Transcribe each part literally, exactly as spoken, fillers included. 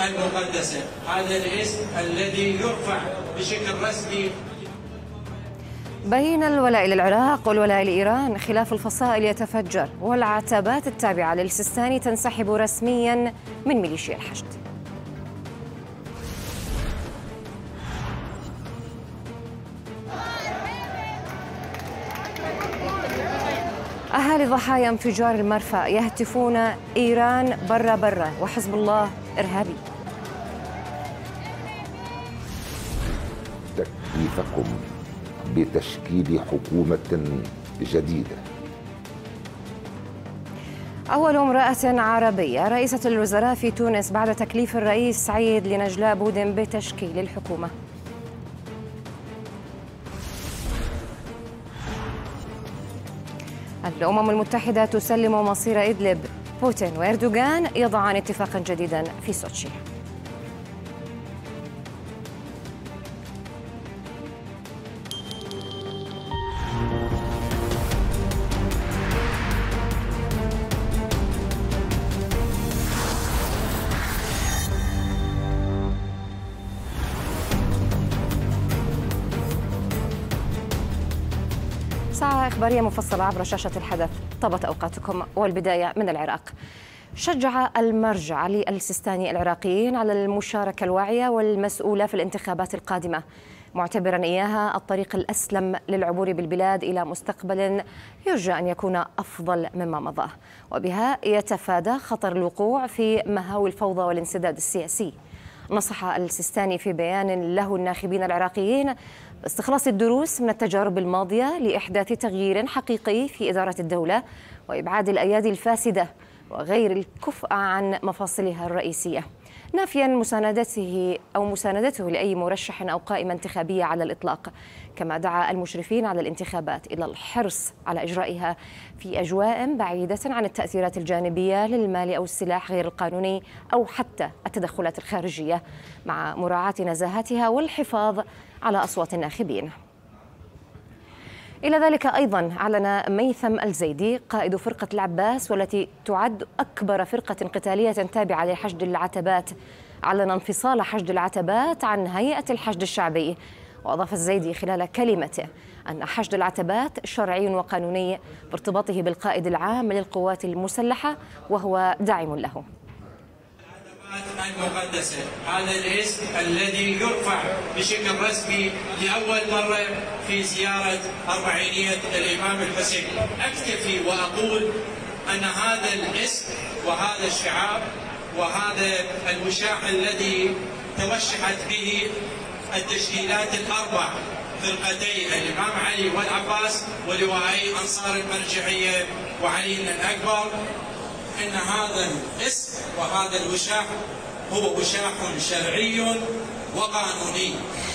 المقدسة. هذا الاسم الذي يرفع بشكل رسمي. بين الولاء للعراق والولاء لإيران خلاف الفصائل يتفجر، والعتبات التابعة للسيستاني تنسحب رسميا من ميليشيا الحشد. أهالي ضحايا انفجار المرفأ يهتفون إيران برا برا وحزب الله إرهابي. تكليفكم بتشكيل حكومة جديدة. أول امرأة عربية رئيسة الوزراء في تونس بعد تكليف الرئيس سعيد لنجلاء بودن بتشكيل الحكومة. الأمم المتحدة تسلم مصير إدلب، بوتين وإردوغان يضعان اتفاقا جديدا في سوتشي. ساعة إخبارية مفصلة عبر شاشة الحدث. طابت أوقاتكم، والبداية من العراق. شجع المرجع علي السيستاني العراقيين على المشاركة الواعية والمسؤولة في الانتخابات القادمة، معتبرا إياها الطريق الأسلم للعبور بالبلاد إلى مستقبل يرجى أن يكون أفضل مما مضى، وبها يتفادى خطر الوقوع في مهاوي الفوضى والانسداد السياسي. نصح السيستاني في بيان له الناخبين العراقيين باستخلاص الدروس من التجارب الماضية لإحداث تغيير حقيقي في إدارة الدولة وإبعاد الأيادي الفاسدة وغير الكفء عن مفاصلها الرئيسية، نافيا مساندته أو مساندته لأي مرشح أو قائمة انتخابية على الإطلاق. كما دعا المشرفين على الانتخابات إلى الحرص على إجرائها في أجواء بعيدة عن التأثيرات الجانبية للمال أو السلاح غير القانوني أو حتى التدخلات الخارجية، مع مراعاة نزاهتها والحفاظ على أصوات الناخبين. إلى ذلك أيضا أعلن ميثم الزيدي قائد فرقة العباس والتي تعد أكبر فرقة قتالية تابعة لحشد العتبات، أعلن انفصال حشد العتبات عن هيئة الحشد الشعبي. وأضاف الزيدي خلال كلمته أن حشد العتبات شرعي وقانوني بارتباطه بالقائد العام للقوات المسلحة وهو داعم له. المقدسة، هذا الاسم الذي يرفع بشكل رسمي لأول مرة في زيارة أربعينية الإمام الحسين. أكتفي وأقول أن هذا الاسم وهذا الشعار وهذا الوشاح الذي توشحت به التشكيلات الأربع، فرقتي الإمام علي والعباس ولواءي أنصار المرجعية وعلي الأكبر، إن هذا الاسم وهذا الوشاح هو وشاح شرعي وقانوني.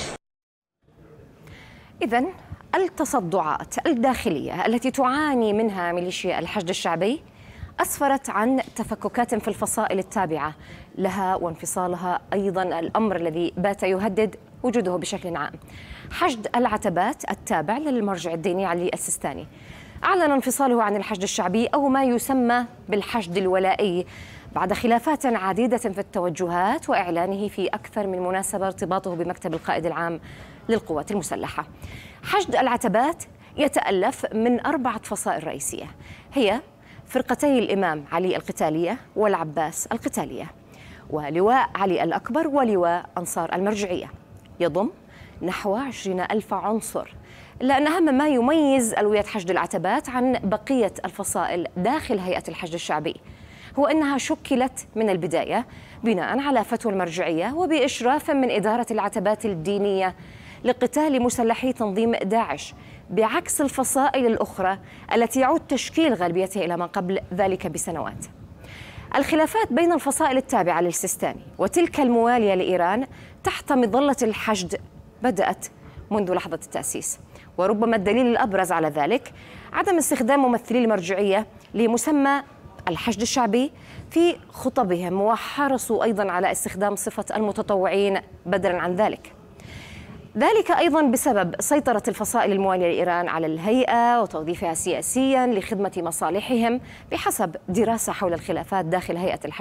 إذن التصدعات الداخلية التي تعاني منها ميليشيا الحشد الشعبي أسفرت عن تفككات في الفصائل التابعة لها وانفصالها، أيضا الأمر الذي بات يهدد وجوده بشكل عام. حشد العتبات التابع للمرجع الديني علي السيستاني أعلن انفصاله عن الحشد الشعبي أو ما يسمى بالحشد الولائي بعد خلافات عديدة في التوجهات وإعلانه في أكثر من مناسبة ارتباطه بمكتب القائد العام للقوات المسلحة. حشد العتبات يتألف من أربعة فصائل رئيسية، هي فرقتي الإمام علي القتالية والعباس القتالية، ولواء علي الأكبر ولواء أنصار المرجعية. يضم نحو عشرين ألف عنصر، إلا أن أهم ما يميز ألوية حشد العتبات عن بقية الفصائل داخل هيئة الحشد الشعبي هو أنها شكلت من البداية بناء على فتوى المرجعية وبإشراف من إدارة العتبات الدينية لقتال مسلحي تنظيم داعش، بعكس الفصائل الأخرى التي يعود تشكيل غالبيتها إلى ما قبل ذلك بسنوات. الخلافات بين الفصائل التابعة للسيستاني وتلك الموالية لإيران تحت مظلة الحشد بدأت منذ لحظة التأسيس، وربما الدليل الأبرز على ذلك عدم استخدام ممثلي المرجعية لمسمى الحشد الشعبي في خطبهم، وحرصوا أيضا على استخدام صفة المتطوعين بدلا عن ذلك. ذلك أيضا بسبب سيطرة الفصائل الموالية لإيران على الهيئة وتوظيفها سياسيا لخدمة مصالحهم بحسب دراسة حول الخلافات داخل هيئة الحشد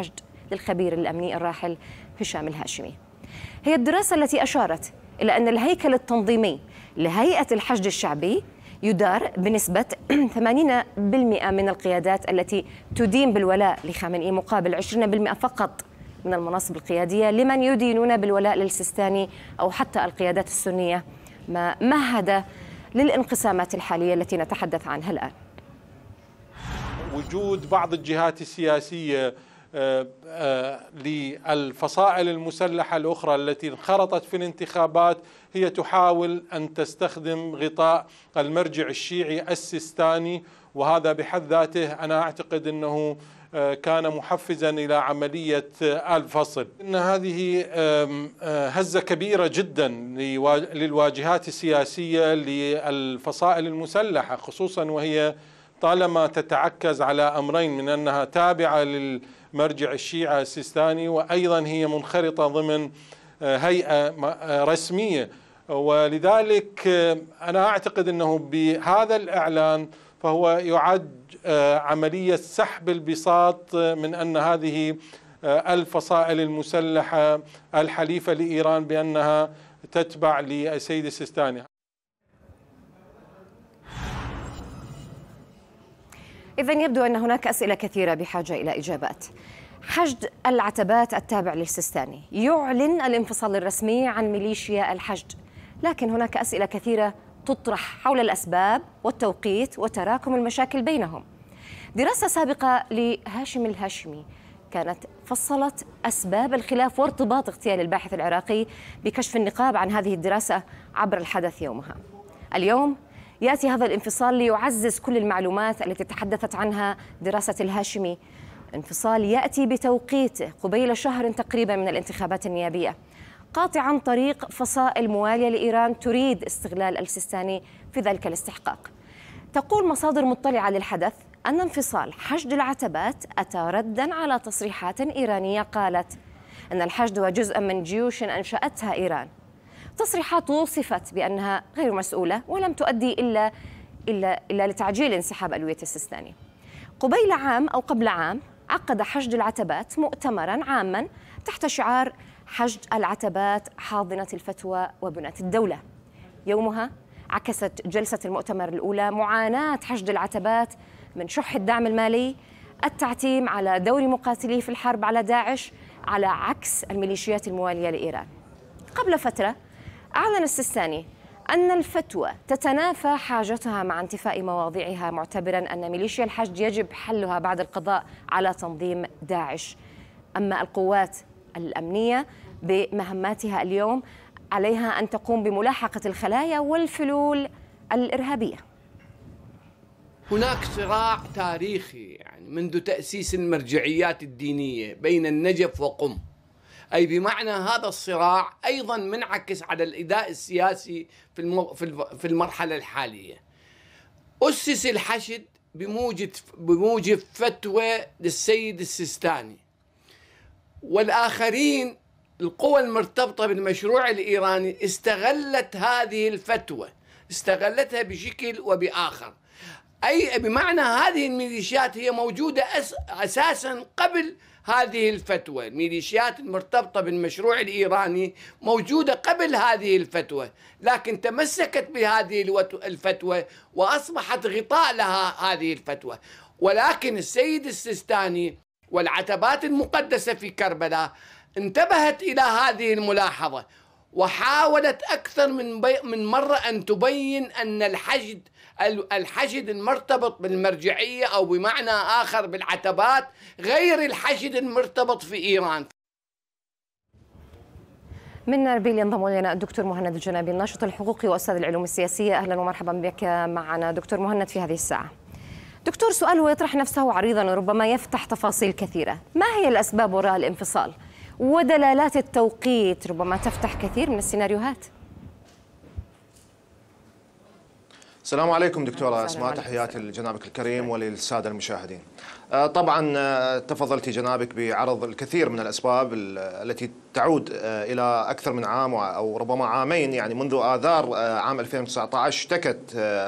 للخبير الأمني الراحل هشام الهاشمي. هي الدراسة التي أشارت إلى أن الهيكل التنظيمي لهيئة الحشد الشعبي يدار بنسبة ثمانين بالمئة من القيادات التي تدين بالولاء لخامنئي مقابل عشرين بالمئة فقط من المناصب القيادية لمن يدينون بالولاء للسيستاني أو حتى القيادات السنية، ما مهد للانقسامات الحالية التي نتحدث عنها الآن. وجود بعض الجهات السياسية للفصائل المسلحة الأخرى التي انخرطت في الانتخابات هي تحاول أن تستخدم غطاء المرجع الشيعي السيستاني، وهذا بحد ذاته أنا أعتقد أنه كان محفزا إلى عملية الفصل. إن هذه هزة كبيرة جدا للواجهات السياسية للفصائل المسلحة، خصوصا وهي طالما تتعكز على أمرين، من أنها تابعة للمرجع الشيعي السيستاني وأيضا هي منخرطة ضمن هيئة رسمية. ولذلك أنا أعتقد أنه بهذا الإعلان فهو يعد عملية سحب البساط من أن هذه الفصائل المسلحة الحليفة لإيران بأنها تتبع للسيد السيستاني. إذن يبدو أن هناك أسئلة كثيرة بحاجة إلى إجابات. حشد العتبات التابع للسيستاني يعلن الانفصال الرسمي عن ميليشيا الحشد، لكن هناك أسئلة كثيرة تطرح حول الأسباب والتوقيت وتراكم المشاكل بينهم. دراسة سابقة لهاشم الهاشمي كانت فصلت أسباب الخلاف وارتباط اغتيال الباحث العراقي بكشف النقاب عن هذه الدراسة عبر الحدث يومها. اليوم يأتي هذا الانفصال ليعزز كل المعلومات التي تحدثت عنها دراسة الهاشمي. انفصال يأتي بتوقيته قبيل شهر تقريبا من الانتخابات النيابية، قاطعا طريق فصائل موالية لإيران تريد استغلال السيستاني في ذلك الاستحقاق. تقول مصادر مطلعة للحدث أن انفصال حشد العتبات أتى ردا على تصريحات إيرانية قالت أن الحشد هو جزء من جيوش أنشأتها إيران. تصريحات وصفت بأنها غير مسؤولة ولم تؤدي إلا إلا إلا لتعجيل انسحاب ألوية السيستاني. قبيل عام أو قبل عام عقد حشد العتبات مؤتمرا عاما تحت شعار حشد العتبات حاضنة الفتوى وبناة الدولة. يومها عكست جلسة المؤتمر الأولى معاناة حشد العتبات من شح الدعم المالي، التعتيم على دور مقاتليه في الحرب على داعش على عكس الميليشيات الموالية لإيران. قبل فترة أعلن السيستاني أن الفتوى تتنافى حاجتها مع انتفاء مواضيعها، معتبرا أن ميليشيا الحشد يجب حلها بعد القضاء على تنظيم داعش. أما القوات الأمنية بمهماتها اليوم عليها أن تقوم بملاحقة الخلايا والفلول الإرهابية. هناك صراع تاريخي يعني منذ تأسيس المرجعيات الدينية بين النجف وقم، أي بمعنى هذا الصراع أيضا منعكس على الأداء السياسي في المو... في المرحلة الحالية. أسس الحشد بموجب بموجب فتوى للسيد السيستاني، والآخرين القوى المرتبطة بالمشروع الإيراني استغلت هذه الفتوى، استغلتها بشكل وبآخر، أي بمعنى هذه الميليشيات هي موجودة أس... أساسا قبل هذه الفتوى. الميليشيات المرتبطة بالمشروع الإيراني موجودة قبل هذه الفتوى، لكن تمسكت بهذه الفتوى وأصبحت غطاء لها هذه الفتوى. ولكن السيد السيستاني والعتبات المقدسة في كربلاء انتبهت إلى هذه الملاحظة وحاولت أكثر من من مرة أن تبين أن الحشد الحشد المرتبط بالمرجعية أو بمعنى آخر بالعتبات غير الحشد المرتبط في إيران. من أربيل ينضم إلينا الدكتور مهند الجنابي، الناشط الحقوقي وأستاذ العلوم السياسية. أهلا ومرحبا بك معنا دكتور مهند في هذه الساعة. دكتور، سؤال هو يطرح نفسه عريضا وربما يفتح تفاصيل كثيرة. ما هي الأسباب وراء الانفصال ودلالات التوقيت؟ ربما تفتح كثير من السيناريوهات. السلام عليكم دكتورة أسماء، تحياتي لجنابك الكريم وللسادة المشاهدين. طبعا تفضلتي جنابك بعرض الكثير من الأسباب التي تعود إلى أكثر من عام أو ربما عامين، يعني منذ آذار عام ألفين وتسعة عشر اشتكت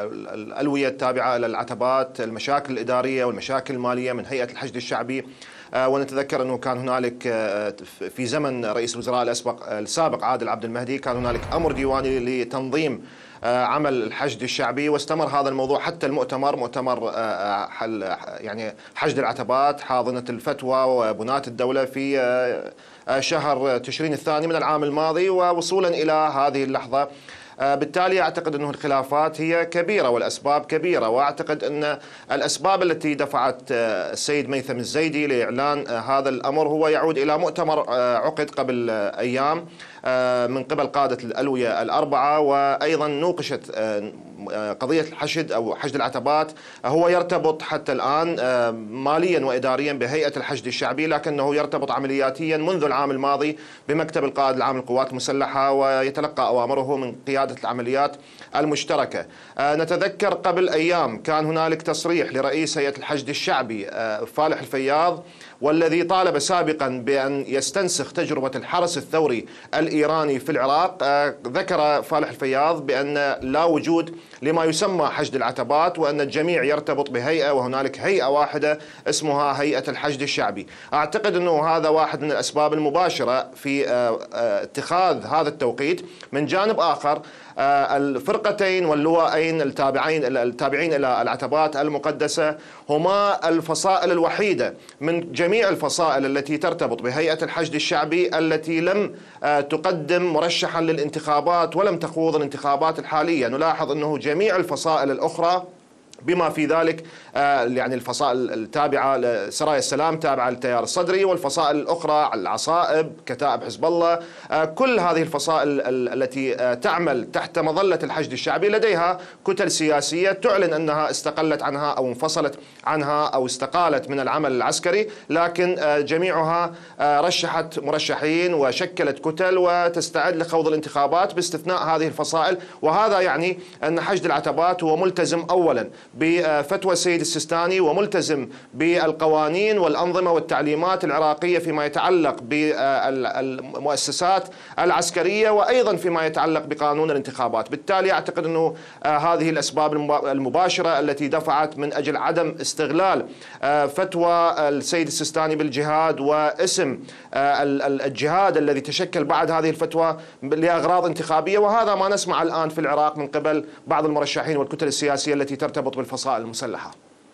الألوية التابعة للعتبات المشاكل الإدارية والمشاكل المالية من هيئة الحشد الشعبي ونتذكر أنه كان هنالك في زمن رئيس الوزراء الأسبق السابق عادل عبد المهدي كان هنالك أمر ديواني لتنظيم عمل الحشد الشعبي، واستمر هذا الموضوع حتى المؤتمر، مؤتمر حل يعني حشد العتبات حاضنة الفتوى وبناة الدولة في شهر تشرين الثاني من العام الماضي، ووصولا إلى هذه اللحظة. بالتالي أعتقد أنه الخلافات هي كبيرة والأسباب كبيرة، وأعتقد أن الأسباب التي دفعت السيد ميثم الزيدي لإعلان هذا الأمر هو يعود إلى مؤتمر عقد قبل أيام من قبل قادة الألوية الأربعة، وأيضا نوقشت قضية الحشد أو حشد العتبات. هو يرتبط حتى الآن ماليا وإداريا بهيئة الحشد الشعبي، لكنه يرتبط عملياتيا منذ العام الماضي بمكتب القائد العام للقوات المسلحة، ويتلقى أوامره من قيادة العمليات المشتركة. نتذكر قبل أيام كان هنالك تصريح لرئيس هيئة الحشد الشعبي فالح الفياض، والذي طالب سابقا بأن يستنسخ تجربة الحرس الثوري الإيراني في العراق. ذكر فالح الفياض بأن لا وجود لما يسمى حشد العتبات، وأن الجميع يرتبط بهيئة، وهنالك هيئة واحدة اسمها هيئة الحشد الشعبي. أعتقد أنه هذا واحد من الأسباب المباشرة في اتخاذ هذا التوقيت. من جانب آخر الفرقتين واللوائين التابعين التابعين إلى العتبات المقدسة هما الفصائل الوحيدة من جميع الفصائل التي ترتبط بهيئة الحشد الشعبي التي لم تقدم مرشحا للانتخابات ولم تخوض الانتخابات الحالية. نلاحظ أنه جميع الفصائل الأخرى بما في ذلك يعني الفصائل التابعة لسرايا السلام تابعة للتيار الصدري، والفصائل الأخرى العصائب كتائب حزب الله، كل هذه الفصائل التي تعمل تحت مظلة الحشد الشعبي لديها كتل سياسية تعلن أنها استقلت عنها أو انفصلت عنها أو استقالت من العمل العسكري، لكن جميعها رشحت مرشحين وشكلت كتل وتستعد لخوض الانتخابات باستثناء هذه الفصائل. وهذا يعني أن حشد العتبات هو ملتزم أولا بفتوى السيد السيستاني، وملتزم بالقوانين والأنظمة والتعليمات العراقية فيما يتعلق بالمؤسسات العسكرية، وأيضا فيما يتعلق بقانون الانتخابات. بالتالي أعتقد أنه هذه الأسباب المباشرة التي دفعت من أجل عدم استغلال فتوى السيد السيستاني بالجهاد واسم الجهاد الذي تشكل بعد هذه الفتوى لأغراض انتخابية، وهذا ما نسمع الآن في العراق من قبل بعض المرشحين والكتل السياسية التي ترتبط بالفصائل المسلحة.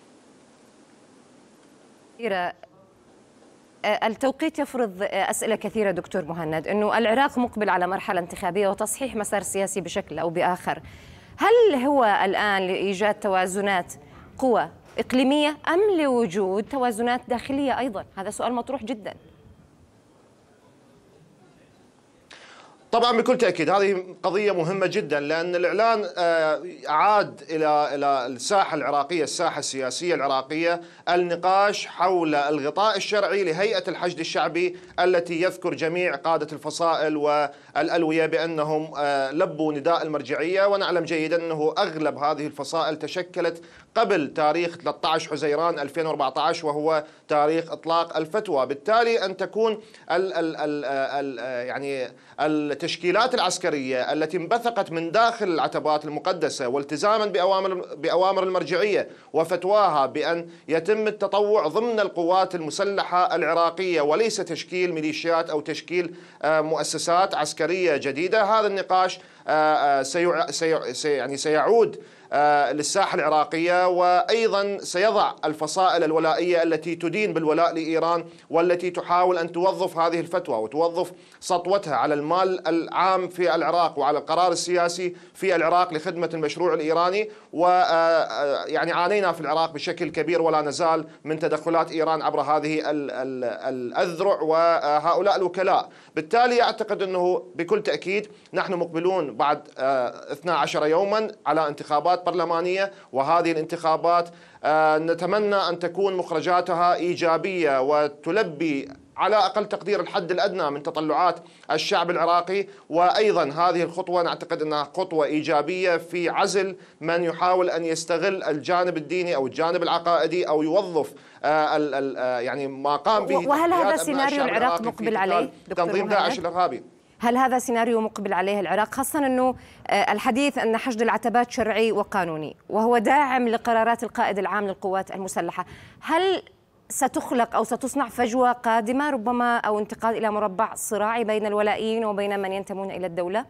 التوقيت يفرض أسئلة كثيرة دكتور مهند، أنه العراق مقبل على مرحلة انتخابية وتصحيح مسار سياسي بشكل أو بآخر. هل هو الآن لإيجاد توازنات قوى إقليمية أم لوجود توازنات داخلية أيضا؟ هذا سؤال مطروح جدا. طبعا بكل تأكيد هذه قضية مهمة جدا، لأن الإعلان أعاد إلى إلى الساحة العراقية، الساحة السياسية العراقية، النقاش حول الغطاء الشرعي لهيئة الحشد الشعبي التي يذكر جميع قادة الفصائل والألوية بأنهم لبوا نداء المرجعية، ونعلم جيدا أنه أغلب هذه الفصائل تشكلت قبل تاريخ ثلاثة عشر حزيران ألفين وأربعة عشر وهو تاريخ إطلاق الفتوى. بالتالي أن تكون ال ال ال ال يعني التشكيلات العسكرية التي انبثقت من داخل العتبات المقدسة والتزاما بأوامر بأوامر المرجعية وفتواها بأن يتم التطوع ضمن القوات المسلحة العراقية وليس تشكيل ميليشيات أو تشكيل مؤسسات عسكرية جديدة، هذا النقاش سيع سي يعني سيعود للساحة العراقية، وأيضا سيضع الفصائل الولائية التي تدين بالولاء لإيران والتي تحاول أن توظف هذه الفتوى وتوظف سطوتها على المال العام في العراق وعلى القرار السياسي في العراق لخدمة المشروع الإيراني. ويعني عانينا في العراق بشكل كبير ولا نزال من تدخلات إيران عبر هذه الأذرع وهؤلاء الوكلاء. بالتالي أعتقد أنه بكل تأكيد نحن مقبلون بعد اثني عشر يوما على انتخابات برلمانية، وهذه الانتخابات نتمنى أن تكون مخرجاتها إيجابية وتلبي على أقل تقدير الحد الأدنى من تطلعات الشعب العراقي. وأيضا هذه الخطوة نعتقد أنها خطوة إيجابية في عزل من يحاول أن يستغل الجانب الديني أو الجانب العقائدي أو يوظف ال ال يعني ما قام به. وهل هذا سيناريو العراق مقبل عليه تنظيم داعش الإرهابي؟ هل هذا سيناريو مقبل عليه العراق، خاصة أنه الحديث أن حشد العتبات شرعي وقانوني وهو داعم لقرارات القائد العام للقوات المسلحة؟ هل ستخلق أو ستصنع فجوة قادمة ربما، أو انتقال إلى مربع صراعي بين الولائيين وبين من ينتمون إلى الدولة؟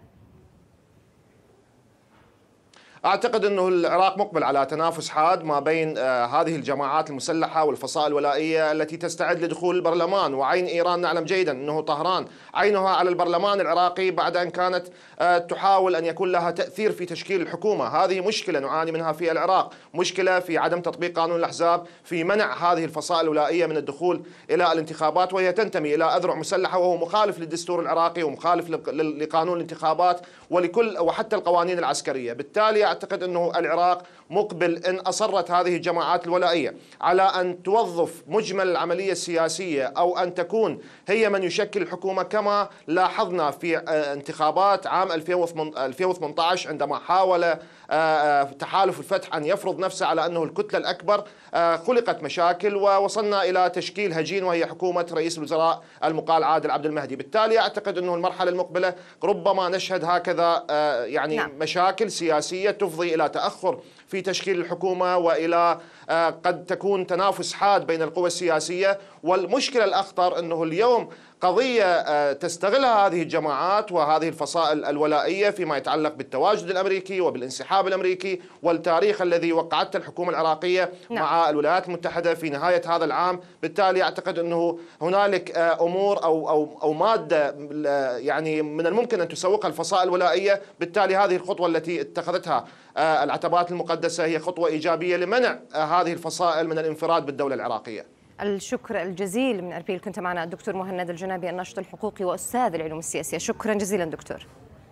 أعتقد أنه العراق مقبل على تنافس حاد ما بين آه هذه الجماعات المسلحة والفصائل الولائية التي تستعد لدخول البرلمان. وعين إيران نعلم جيدا أنه طهران عينها على البرلمان العراقي بعد أن كانت آه تحاول أن يكون لها تأثير في تشكيل الحكومة. هذه مشكلة نعاني منها في العراق، مشكلة في عدم تطبيق قانون الأحزاب، في منع هذه الفصائل الولائية من الدخول إلى الانتخابات، وهي تنتمي إلى أذرع مسلحة، وهو مخالف للدستور العراقي ومخالف لقانون الانتخابات ولكل وحتى القوانين العسكرية. بالتالي أعتقد أنه العراق مقبل إن أصرت هذه الجماعات الولائية على أن توظف مجمل العملية السياسية أو أن تكون هي من يشكل الحكومة، كما لاحظنا في انتخابات عام ألفين وثمانية عشر عندما حاول تحالف الفتح أن يفرض نفسه على أنه الكتلة الأكبر، خلقت مشاكل ووصلنا إلى تشكيل هجين وهي حكومة رئيس الوزراء المقال عادل عبد المهدي. بالتالي أعتقد أنه المرحلة المقبلة ربما نشهد هكذا يعني نعم. مشاكل سياسية تفضي إلى تأخر في تشكيل الحكومة وإلى قد تكون تنافس حاد بين القوى السياسية. والمشكلة الأخطر أنه اليوم قضية تستغلها هذه الجماعات وهذه الفصائل الولائية فيما يتعلق بالتواجد الأمريكي وبالانسحاب الأمريكي والتاريخ الذي وقعته الحكومة العراقية نعم. مع الولايات المتحدة في نهاية هذا العام. بالتالي أعتقد أنه هنالك أمور أو أو أو مادة يعني من الممكن أن تسوقها الفصائل الولائية. بالتالي هذه الخطوة التي اتخذتها العتبات المقدسة هي خطوة إيجابية لمنع هذه الفصائل من الانفراد بالدولة العراقية. الشكر الجزيل من أربيل. كنت معنا الدكتور مهند الجنابي الناشط الحقوقي وأستاذ العلوم السياسية. شكرا جزيلا دكتور.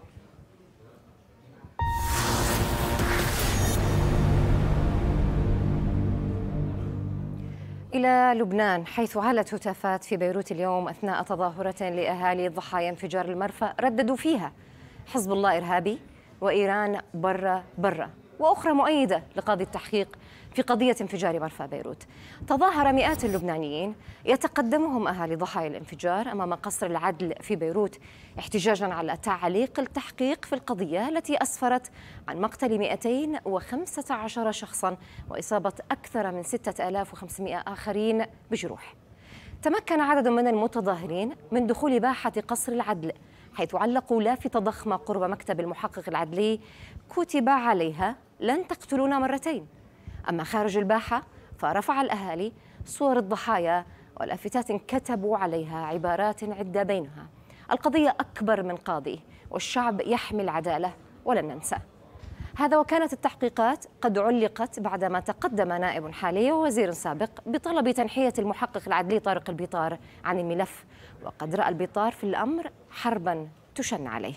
إلى لبنان، حيث علت هتافات في بيروت اليوم أثناء تظاهرة لأهالي ضحايا انفجار المرفأ رددوا فيها حزب الله إرهابي وإيران برا برا، وأخرى مؤيدة لقاضي التحقيق في قضية انفجار مرفأ بيروت. تظاهر مئات اللبنانيين يتقدمهم أهالي ضحايا الانفجار أمام قصر العدل في بيروت احتجاجا على تعليق التحقيق في القضية التي أسفرت عن مقتل مئتين وخمسة عشر شخصا وإصابة أكثر من ستة آلاف وخمسمئة آخرين بجروح. تمكن عدد من المتظاهرين من دخول باحة قصر العدل، حيث علقوا لافتة ضخمة قرب مكتب المحقق العدلي كتب عليها لن تقتلونا مرتين. أما خارج الباحة فرفع الأهالي صور الضحايا ولافتات كتبوا عليها عبارات عدة بينها: القضية أكبر من قاضي والشعب يحمي العدالة ولن ننسى. هذا وكانت التحقيقات قد علقت بعدما تقدم نائب حالي ووزير سابق بطلب تنحية المحقق العدلي طارق البيطار عن الملف، وقد رأى البيطار في الأمر حربا تشن عليه.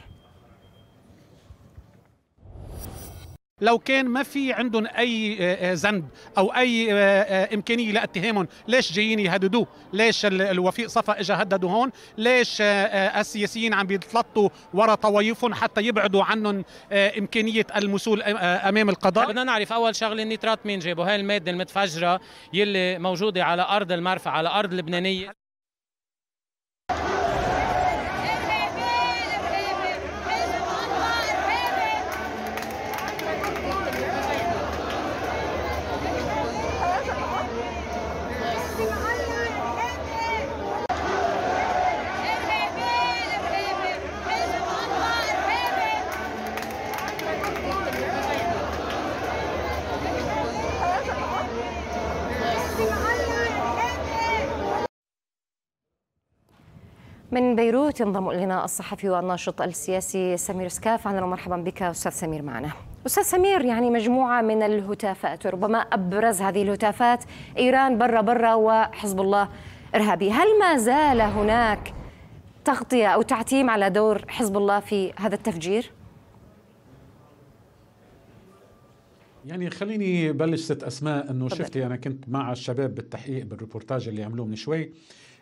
لو كان ما في عندهم اي ذنب او اي امكانيه لاتهامهم، ليش جايين يهددوه؟ ليش الوفيق صفا اجى هددوا هون؟ ليش السياسيين عم بيتلطوا ورا طوايفهم حتى يبعدوا عنهم امكانيه المثول امام القضاء؟ بدنا نعرف اول شغله النيترات مين جابه، هاي الماده المتفجره يلي موجوده على ارض المرفأ على ارض لبنانيه. من بيروت ينضم إلينا الصحفي والناشط السياسي سمير سكاف. أهلا ومرحبا بك أستاذ سمير معنا. أستاذ سمير، يعني مجموعة من الهتافات وربما أبرز هذه الهتافات إيران برا برا وحزب الله إرهابي، هل ما زال هناك تغطية أو تعتيم على دور حزب الله في هذا التفجير؟ يعني خليني بلش ست أسماء. أنه شفتي أنا كنت مع الشباب بالتحقيق بالريبورتاج اللي عملوه من شوي،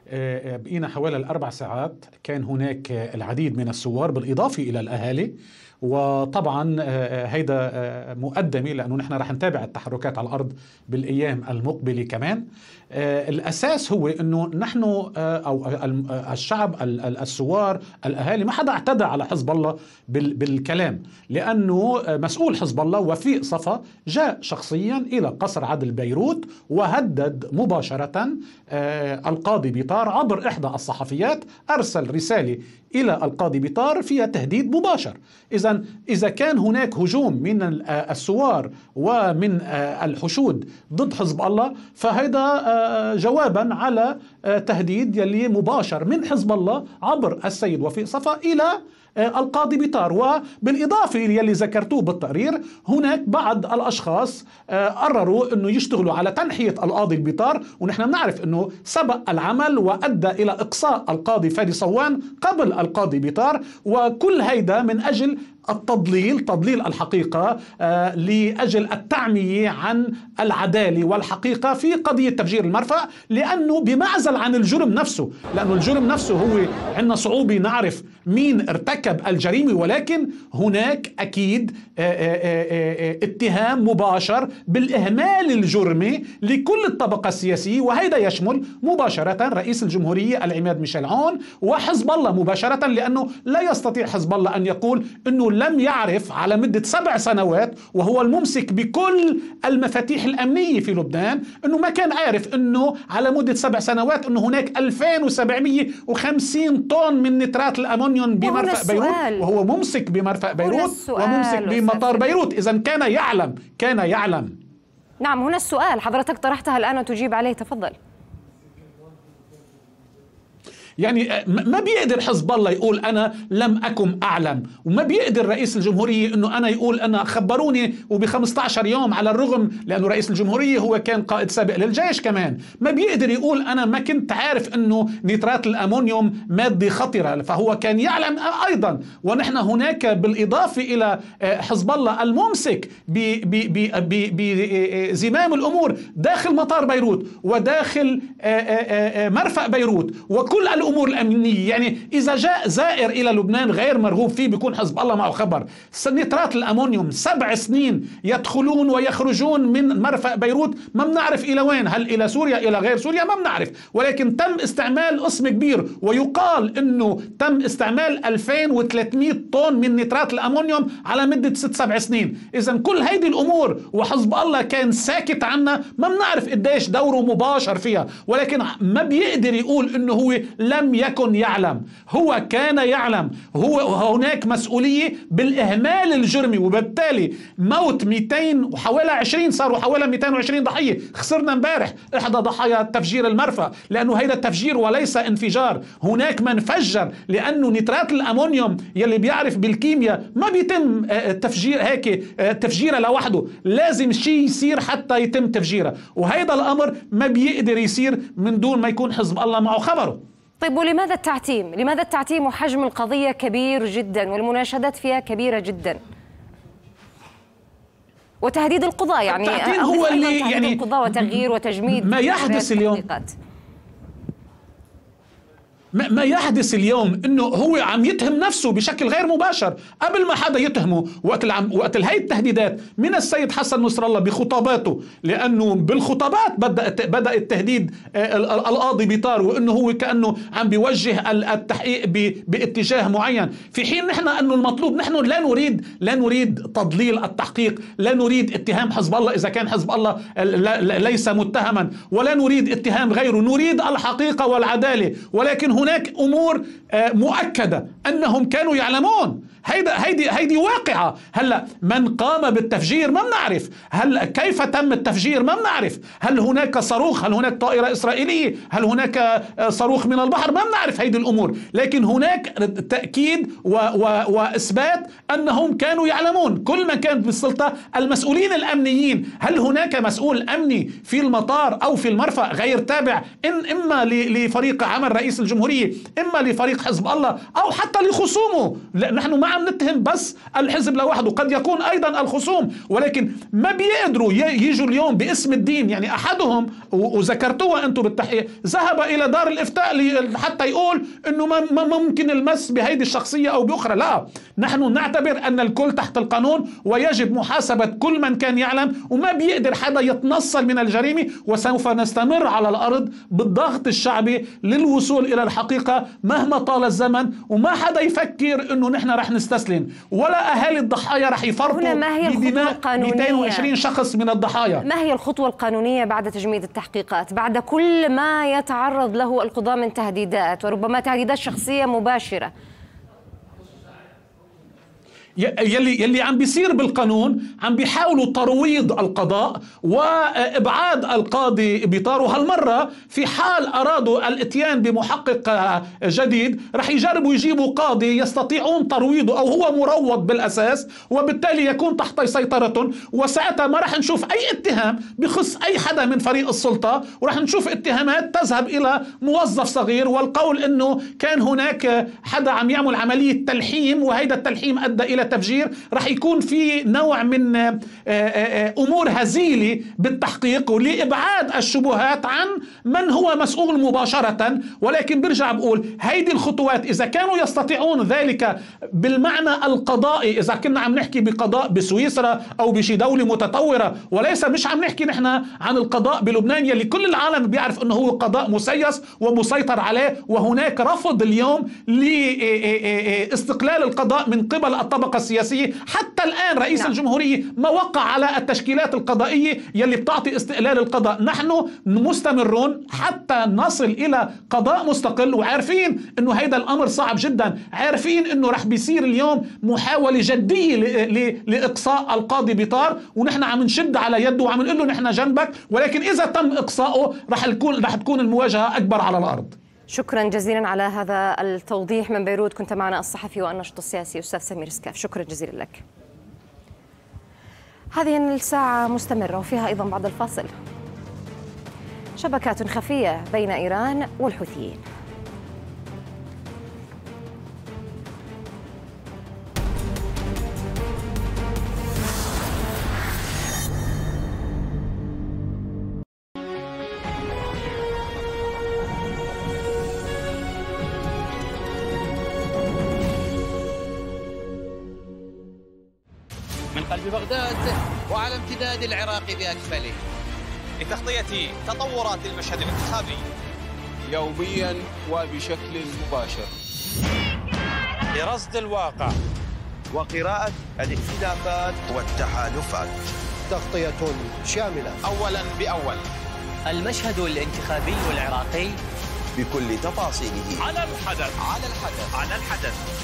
بقينا حوالي الأربع ساعات، كان هناك العديد من الثوار بالإضافة إلى الأهالي، وطبعا هيدا مقدمة لأنه نحن رح نتابع التحركات على الأرض بالأيام المقبلة كمان. الأساس هو أنه نحن أو الشعب الثوار الأهالي ما حدا اعتدى على حزب الله بالكلام، لأنه مسؤول حزب الله وفيق صفا جاء شخصيا إلى قصر عدل بيروت وهدد مباشرة القاضي بيطار عبر إحدى الصحفيات، أرسل رسالة إلى القاضي بيطار فيها تهديد مباشر. إذا إذا كان هناك هجوم من الثوار ومن الحشود ضد حزب الله، فهذا جوابا على تهديد يلي مباشر من حزب الله عبر السيد وفيق صفا إلى القاضي بيطار. وبالإضافة يلي ذكرتوه بالتقرير، هناك بعض الأشخاص قرروا أنه يشتغلوا على تنحية القاضي بيطار، ونحن بنعرف أنه سبق العمل وأدى إلى إقصاء القاضي فادي صوان قبل القاضي بيطار، وكل هيدا من أجل التضليل، تضليل الحقيقة آه لأجل التعمية عن العدالة والحقيقة في قضية تفجير المرفأ، لأنه بمعزل عن الجرم نفسه، لأنه الجرم نفسه هو عندنا صعوبة نعرف مين ارتكب الجريمة، ولكن هناك أكيد آه آه آه اتهام مباشر بالإهمال الجرمي لكل الطبقة السياسية، وهذا يشمل مباشرة رئيس الجمهورية العماد ميشيل عون وحزب الله مباشرة، لأنه لا يستطيع حزب الله أن يقول أنه لم يعرف على مدة سبع سنوات وهو الممسك بكل المفاتيح الأمنية في لبنان، أنه ما كان عارف أنه على مدة سبع سنوات أنه هناك ألفين وسبعمئة وخمسين طن من نترات الأمونيوم بمرفأ بيروت، وهو ممسك بمرفأ بيروت وممسك بمطار بيروت. إذا كان يعلم كان يعلم نعم، هنا السؤال حضرتك طرحتها الآن وتجيب عليه، تفضل. يعني ما بيقدر حزب الله يقول أنا لم أكن أعلم، وما بيقدر رئيس الجمهورية أنه أنا يقول أنا خبروني وبخمسة عشر يوم، على الرغم لأنه رئيس الجمهورية هو كان قائد سابق للجيش كمان، ما بيقدر يقول أنا ما كنت عارف أنه نترات الأمونيوم مادة خطرة، فهو كان يعلم أيضا. ونحن هناك بالإضافة إلى حزب الله الممسك بزمام الأمور داخل مطار بيروت وداخل مرفأ بيروت وكل الأمور الأمنية. يعني إذا جاء زائر إلى لبنان غير مرغوب فيه بيكون حزب الله معه خبر. نترات الأمونيوم سبع سنين يدخلون ويخرجون من مرفأ بيروت، ما بنعرف إلى وين، هل إلى سوريا إلى غير سوريا ما بنعرف، ولكن تم استعمال قسم كبير، ويقال أنه تم استعمال ألفين وثلاثمئة طن من نترات الأمونيوم على مدة ست سبع سنين. إذا كل هيدي الأمور وحزب الله كان ساكت عنها، ما بنعرف قديش دوره مباشر فيها، ولكن ما بيقدر يقول أنه هو لم يكن يعلم، هو كان يعلم. هو هناك مسؤولية بالإهمال الجرمي، وبالتالي موت مئتين وحوالي عشرين، صاروا حوالي مئتين وعشرين ضحية. خسرنا امبارح إحدى ضحايا تفجير المرفأ، لأنه هيدا تفجير وليس انفجار، هناك من فجر، لأنه نترات الأمونيوم يلي بيعرف بالكيمياء ما بيتم تفجير هيك تفجيره لوحده، لازم شيء يصير حتى يتم تفجيره، وهيدا الأمر ما بيقدر يصير من دون ما يكون حزب الله معه خبره. طيب، ولماذا التعتيم؟ لماذا التعتيم وحجم القضية كبير جدا والمناشدات فيها كبيرة جدا؟ وتهديد القضاء، يعني التعتيم هو اللي يعني القضاء وتغيير وتجميد ما يحدث اليوم. ما يحدث اليوم انه هو عم يتهم نفسه بشكل غير مباشر قبل ما حدا يتهمه. وقت العم وقت هي التهديدات من السيد حسن نصر الله بخطاباته، لانه بالخطابات بدا بدا التهديد القاضي بيطار، وانه هو كانه عم بيوجه التحقيق باتجاه معين، في حين نحن انه المطلوب، نحن لا نريد لا نريد تضليل التحقيق، لا نريد اتهام حزب الله اذا كان حزب الله ليس متهما، ولا نريد اتهام غيره، نريد الحقيقة والعدالة. ولكن هناك أمور مؤكدة أنهم كانوا يعلمون. هيدا هيدي هيدي واقعة. هلا من قام بالتفجير ما بنعرف، هل كيف تم التفجير ما بنعرف، هل هناك صاروخ، هل هناك طائرة إسرائيلية، هل هناك صاروخ من البحر، ما بنعرف هيدي الأمور، لكن هناك تأكيد و و وإثبات أنهم كانوا يعلمون. كل من كان بالسلطة، المسؤولين الأمنيين، هل هناك مسؤول أمني في المطار أو في المرفأ غير تابع إن إما لفريق عمل رئيس الجمهورية الجمهورية إما لفريق حزب الله أو حتى لخصومه. نحن ما عم نتهم بس الحزب لوحده، قد يكون أيضا الخصوم، ولكن ما بيقدروا يجوا اليوم باسم الدين. يعني أحدهم وذكرتوها أنتم بالتحية ذهب إلى دار الإفتاء حتى يقول أنه ما ممكن المس بهيدي الشخصية أو بأخرى. لا، نحن نعتبر أن الكل تحت القانون ويجب محاسبة كل من كان يعلم، وما بيقدر حدا يتنصل من الجريمة. وسوف نستمر على الأرض بالضغط الشعبي للوصول إلى الحقيقة مهما طال الزمن، وما حدا يفكر أنه نحن رح نستسلم، ولا أهالي الضحايا رح يفرطوا بدماء مئتين وعشرين شخص من الضحايا. ما هي الخطوة القانونية بعد تجميد التحقيقات، بعد كل ما يتعرض له القضاة من تهديدات وربما تهديدات شخصية مباشرة؟ يلي يلي عم بيصير بالقانون، عم بيحاولوا ترويض القضاء وابعاد القاضي بيطار. وهالمره في حال ارادوا الاتيان بمحقق جديد رح يجربوا يجيبوا قاضي يستطيعون ترويضه او هو مروض بالاساس، وبالتالي يكون تحت سيطرتهم. وساعتها ما رح نشوف اي اتهام بخص اي حدا من فريق السلطه، ورح نشوف اتهامات تذهب الى موظف صغير، والقول انه كان هناك حدا عم يعمل عمليه تلحيم وهيدا التلحيم ادى الى تفجير. رح يكون في نوع من أمور هزيلة بالتحقيق ولإبعاد الشبهات عن من هو مسؤول مباشرة. ولكن برجع بقول هيدي الخطوات إذا كانوا يستطيعون ذلك بالمعنى القضائي، إذا كنا عم نحكي بقضاء بسويسرا أو بشي دولة متطورة، وليس مش عم نحكي نحن عن القضاء بلبنان يلي كل العالم بيعرف أنه هو قضاء مسيس ومسيطر عليه، وهناك رفض اليوم لاستقلال القضاء من قبل الطبقة السياسية. حتى الآن رئيس نعم. الجمهورية ما وقع على التشكيلات القضائية يلي بتعطي استقلال القضاء. نحن مستمرون حتى نصل إلى قضاء مستقل، وعارفين أنه هيدا الأمر صعب جدا، عارفين أنه رح بيصير اليوم محاولة جدية لإقصاء القاضي بيطار، ونحن عم نشد على يده وعم نقول له نحن جنبك، ولكن إذا تم إقصاؤه رح تكون رح تكون المواجهة أكبر على الأرض. شكرا جزيلا على هذا التوضيح من بيروت. كنت معنا الصحفي والناشط السياسي أستاذ سمير سكاف، شكرا جزيلا لك. هذه الساعة مستمرة وفيها أيضا بعد الفاصل شبكات خفية بين إيران والحوثيين. من قلب بغداد وعلى امتداد العراق بأكمله، لتغطية تطورات المشهد الانتخابي يوميا وبشكل مباشر، لرصد الواقع وقراءة الاختلافات والتحالفات، تغطية شاملة أولا بأول، المشهد الانتخابي العراقي بكل تفاصيله، على الحدث على الحدث على الحدث.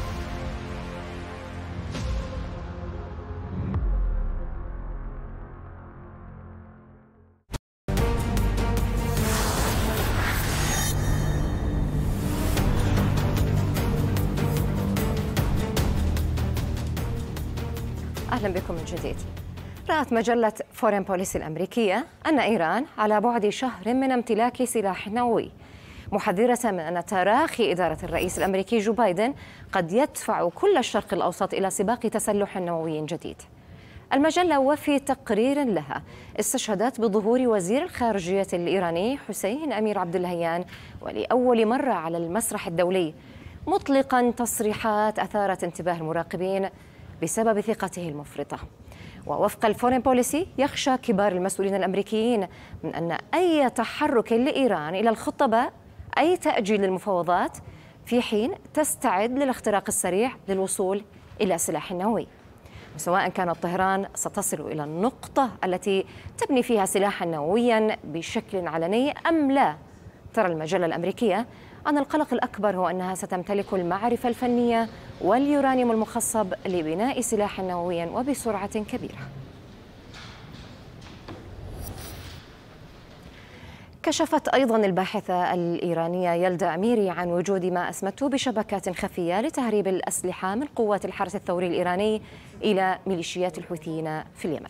أهلا بكم من جديد. رأت مجلة فورين بوليسي الأمريكية أن إيران على بعد شهر من امتلاك سلاح نووي، محذرة من أن تراخي إدارة الرئيس الأمريكي جو بايدن قد يدفع كل الشرق الأوسط إلى سباق تسلح نووي جديد. المجلة وفي تقرير لها استشهدت بظهور وزير الخارجية الإيراني حسين أمير عبد اللهيان ولأول مرة على المسرح الدولي، مطلقا تصريحات أثارت انتباه المراقبين بسبب ثقته المفرطة. ووفق الفورين بوليسي يخشى كبار المسؤولين الأمريكيين من أن أي تحرك لإيران إلى الخطباء أي تأجيل للمفاوضات في حين تستعد للاختراق السريع للوصول إلى سلاح نووي، سواء كانت طهران ستصل إلى النقطة التي تبني فيها سلاحا نوويا بشكل علني أم لا. ترى المجلة الأمريكية أن القلق الأكبر هو أنها ستمتلك المعرفة الفنية واليورانيوم المخصب لبناء سلاح نووي وبسرعة كبيرة. كشفت أيضا الباحثة الإيرانية يلدا أميري عن وجود ما أسمته بشبكات خفية لتهريب الأسلحة من قوات الحرس الثوري الإيراني إلى ميليشيات الحوثيين في اليمن.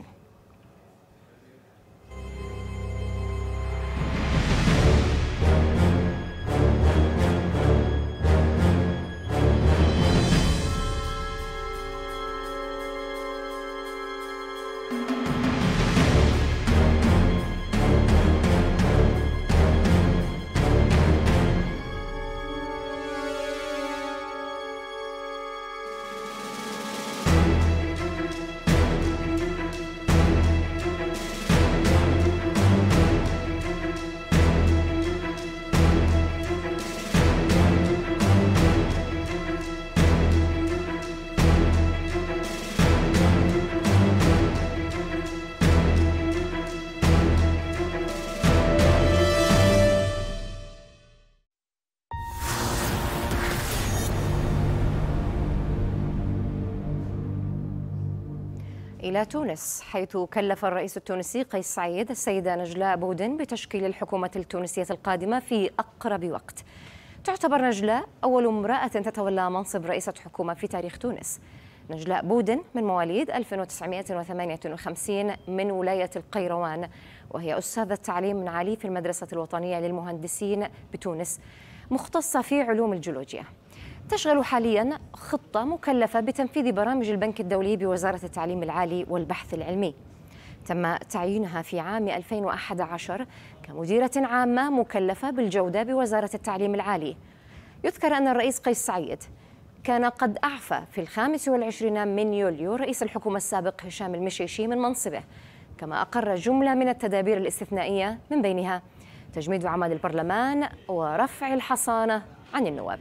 إلى تونس، حيث كلف الرئيس التونسي قيس سعيد السيدة نجلاء بودن بتشكيل الحكومة التونسية القادمة في أقرب وقت. تعتبر نجلاء أول امرأة تتولى منصب رئيسة حكومة في تاريخ تونس. نجلاء بودن من مواليد ألف وتسعمائة وثمانية وخمسين من ولاية القيروان، وهي أستاذة تعليم عالي في المدرسة الوطنية للمهندسين بتونس، مختصة في علوم الجيولوجيا. تشغل حاليا خطة مكلفة بتنفيذ برامج البنك الدولي بوزارة التعليم العالي والبحث العلمي. تم تعيينها في عام ألفين وأحد عشر كمديرة عامة مكلفة بالجودة بوزارة التعليم العالي. يذكر أن الرئيس قيس سعيد كان قد أعفى في الخامس والعشرين من يوليو رئيس الحكومة السابق هشام المشيشي من منصبه، كما أقر جملة من التدابير الاستثنائية من بينها تجميد عمل البرلمان ورفع الحصانة عن النواب.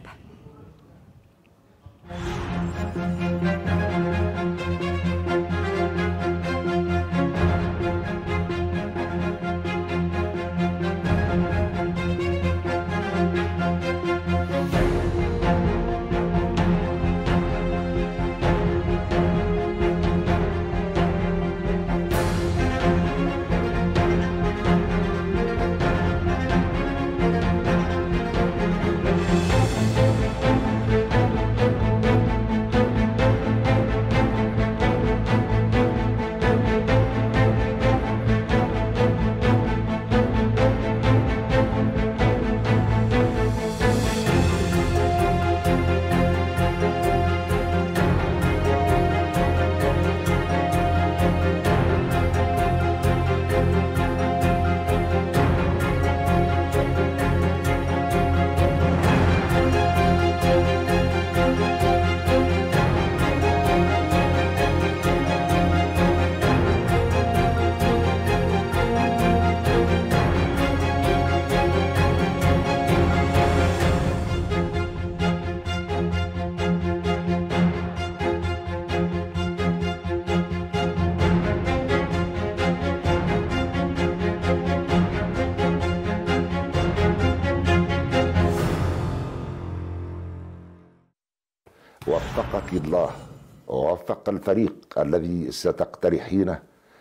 وفقك الله ووفق الفريق الذي ستقترحينه،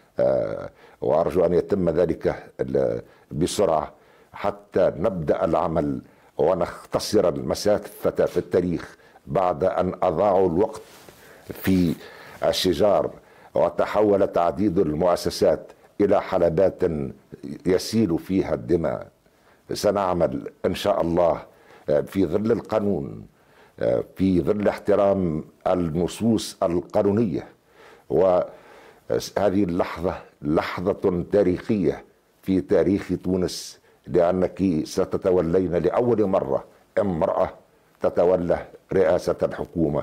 وأرجو أن يتم ذلك بسرعة حتى نبدأ العمل ونختصر المسافة في التاريخ بعد أن أضاعوا الوقت في الشجار وتحول تعديد المؤسسات إلى حلبات يسيل فيها الدماء. سنعمل إن شاء الله في ظل القانون، في ظل احترام النصوص القانونية، وهذه اللحظة لحظة تاريخية في تاريخ تونس، لأنك ستتولين لأول مرة امرأة تتولى رئاسة الحكومة.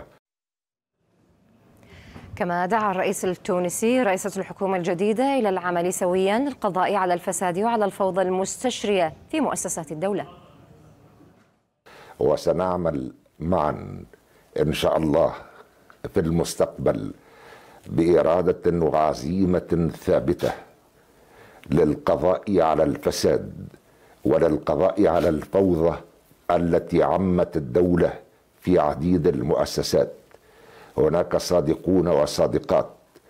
كما دعا الرئيس التونسي رئيسة الحكومة الجديدة إلى العمل سويا للقضاء على الفساد وعلى الفوضى المستشرية في مؤسسات الدولة. وسنعمل معا إن شاء الله في المستقبل بإرادة وعزيمة ثابتة للقضاء على الفساد وللقضاء على الفوضى التي عمت الدولة في عديد المؤسسات. هناك صادقون وصادقات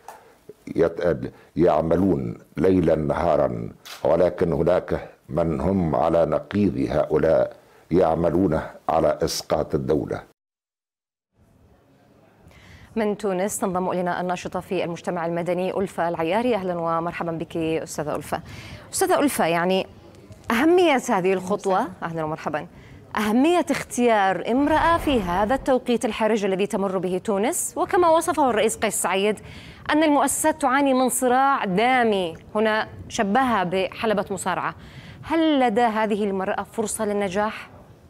يعملون ليلا نهارا، ولكن هناك من هم على نقيض هؤلاء يعملون على إسقاط الدولة. من تونس تنضم إلينا الناشطة في المجتمع المدني ألفة العياري. أهلا ومرحبا بك أستاذة ألفة. أستاذة ألفة، يعني أهمية هذه الخطوة، أهلا ومرحبا، أهمية اختيار امرأة في هذا التوقيت الحرج الذي تمر به تونس، وكما وصفه الرئيس قيس سعيد أن المؤسسات تعاني من صراع دامي، هنا شبهها بحلبة مصارعة. هل لدى هذه المرأة فرصة للنجاح؟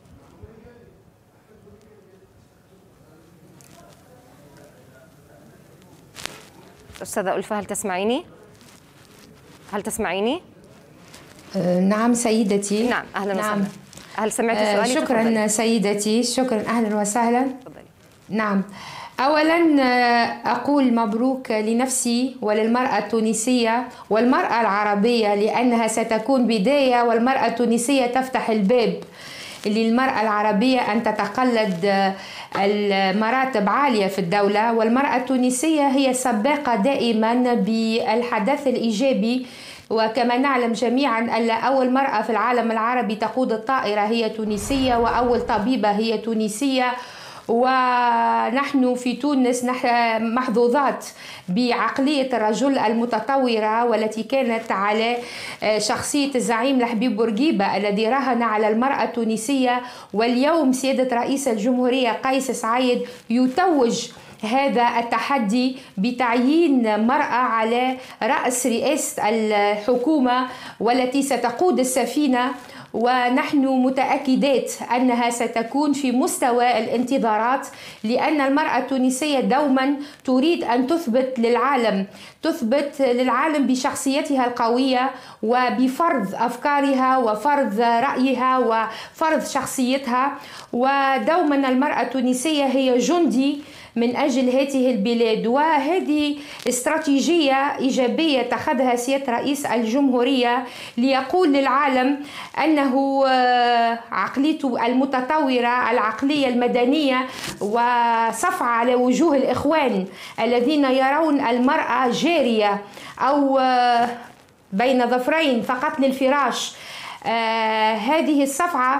أستاذة ألفة، هل تسمعيني؟ هل تسمعيني؟ أه نعم سيدتي. نعم، أهلا نعم. وسهلا. هل سمعتي سؤالي؟ أه شكرا تفضلي. سيدتي، شكرا، أهلا وسهلا. تفضلي. نعم، أولا أقول مبروك لنفسي وللمرأة التونسية والمرأة العربية، لأنها ستكون بداية، والمرأة التونسية تفتح الباب للمرأة العربية أن تتقلد المراتب عالية في الدولة، والمرأة التونسية هي سباقة دائما بالحدث الإيجابي. وكما نعلم جميعا أن أول مرأة في العالم العربي تقود الطائرة هي تونسية، وأول طبيبة هي تونسية. ونحن في تونس محظوظات بعقلية الرجل المتطورة، والتي كانت على شخصية الزعيم لحبيب بورقيبة الذي راهن على المرأة التونسية. واليوم سيادة رئيس الجمهورية قيس سعيد يتوج هذا التحدي بتعيين مرأة على رأس رئاسة الحكومة والتي ستقود السفينة، ونحن متأكدات أنها ستكون في مستوى الانتظارات، لأن المرأة التونسية دوما تريد أن تثبت للعالم تثبت للعالم بشخصيتها القوية وبفرض أفكارها وفرض رأيها وفرض شخصيتها. ودوما المرأة التونسية هي جندي من أجل هذه البلاد، وهذه استراتيجية إيجابية اتخذها سيادة رئيس الجمهورية ليقول للعالم أنه عقليته المتطورة، العقلية المدنية، وصفعة على وجوه الإخوان الذين يرون المرأة جارية أو بين ظفرين فقط للفراش. هذه الصفعة